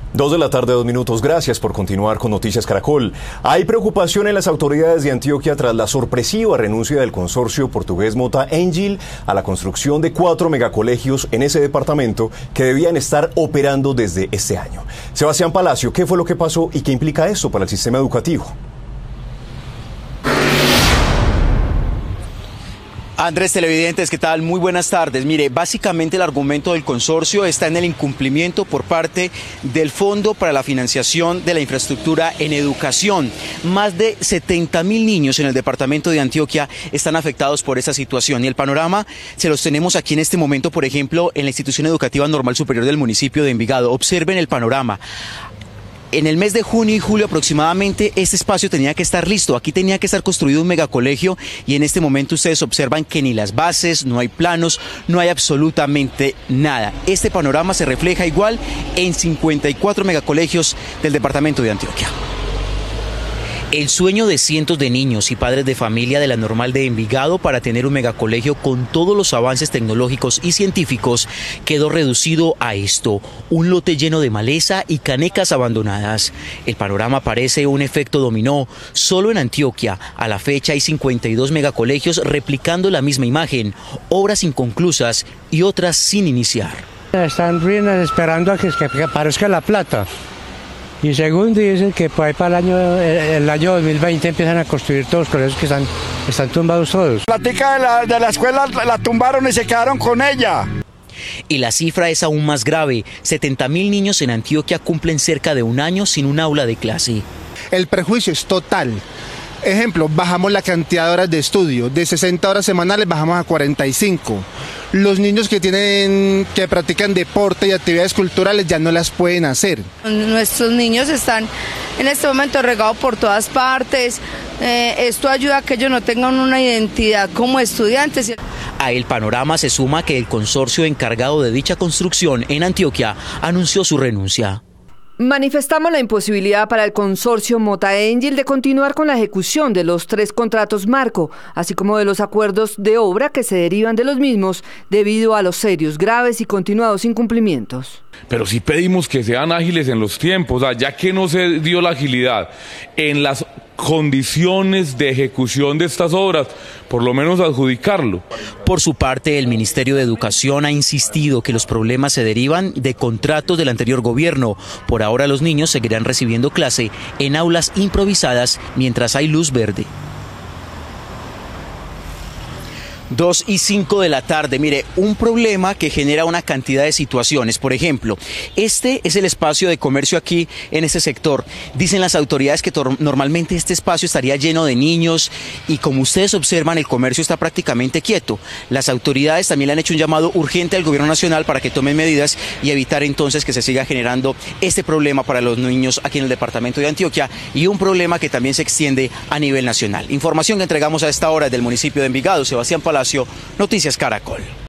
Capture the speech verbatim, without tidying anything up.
Dos de la tarde, dos minutos. Gracias por continuar con Noticias Caracol. Hay preocupación en las autoridades de Antioquia tras la sorpresiva renuncia del consorcio portugués Mota Engil a la construcción de cuatro megacolegios en ese departamento que debían estar operando desde este año. Sebastián Palacio, ¿qué fue lo que pasó y qué implica esto para el sistema educativo? Andrés, televidentes, ¿qué tal? Muy buenas tardes. Mire, básicamente el argumento del consorcio está en el incumplimiento por parte del Fondo para la Financiación de la Infraestructura en Educación. Más de setenta mil niños en el departamento de Antioquia están afectados por esta situación y el panorama se los tenemos aquí en este momento, por ejemplo, en la Institución Educativa Normal Superior del municipio de Envigado. Observen el panorama. En el mes de junio y julio aproximadamente este espacio tenía que estar listo, aquí tenía que estar construido un megacolegio y en este momento ustedes observan que ni las bases, no hay planos, no hay absolutamente nada. Este panorama se refleja igual en cincuenta y cuatro megacolegios del departamento de Antioquia. El sueño de cientos de niños y padres de familia de la Normal de Envigado para tener un megacolegio con todos los avances tecnológicos y científicos quedó reducido a esto, un lote lleno de maleza y canecas abandonadas. El panorama parece un efecto dominó. Solo en Antioquia, a la fecha, hay cincuenta y dos megacolegios replicando la misma imagen, obras inconclusas y otras sin iniciar. Están ruinas esperando a que, que aparezca la plata. Y según dicen que por ahí para el año, el año dos mil veinte empiezan a construir todos los colegios que están, están tumbados todos. La tica de la, de la escuela la tumbaron y se quedaron con ella. Y la cifra es aún más grave. setenta mil niños en Antioquia cumplen cerca de un año sin un aula de clase. El prejuicio es total. Ejemplo, bajamos la cantidad de horas de estudio. De sesenta horas semanales bajamos a cuarenta y cinco. Los niños que tienen, que practican deporte y actividades culturales ya no las pueden hacer. Nuestros niños están en este momento regados por todas partes. Eh, esto ayuda a que ellos no tengan una identidad como estudiantes. A el panorama se suma que el consorcio encargado de dicha construcción en Antioquia anunció su renuncia. Manifestamos la imposibilidad para el consorcio Mota Engil de continuar con la ejecución de los tres contratos marco, así como de los acuerdos de obra que se derivan de los mismos debido a los serios, graves y continuados incumplimientos. Pero sí pedimos que sean ágiles en los tiempos, o sea, ya que no se dio la agilidad en las condiciones de ejecución de estas obras, por lo menos adjudicarlo. Por su parte, el Ministerio de Educación ha insistido que los problemas se derivan de contratos del anterior gobierno. Por ahora los niños seguirán recibiendo clase en aulas improvisadas mientras hay luz verde. Dos y cinco de la tarde, mire, un problema que genera una cantidad de situaciones. Por ejemplo, este es el espacio de comercio aquí en este sector. Dicen las autoridades que normalmente este espacio estaría lleno de niños y como ustedes observan el comercio está prácticamente quieto. Las autoridades también le han hecho un llamado urgente al gobierno nacional para que tomen medidas y evitar entonces que se siga generando este problema para los niños aquí en el departamento de Antioquia y un problema que también se extiende a nivel nacional. Información que entregamos a esta hora del municipio de Envigado. Sebastián Palacio, Noticias Caracol.